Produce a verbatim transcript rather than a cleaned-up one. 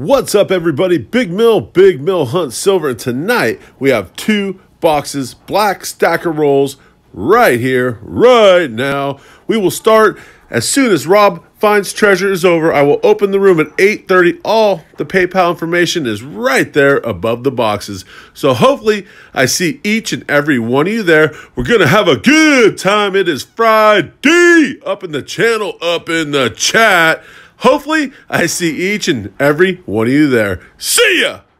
What's up, everybody? Big Mill, Big Mill Hunt Silver, and tonight we have two boxes, black stacker rolls, right here, right now. We will start as soon as Rob finds treasure is over. I will open the room at eight thirty. All the PayPal information is right there above the boxes. So hopefully I see each and every one of you there. We're going to have a good time. It is Fri-D up in the channel, up in the chat. Hopefully, I see each and every one of you there. See ya!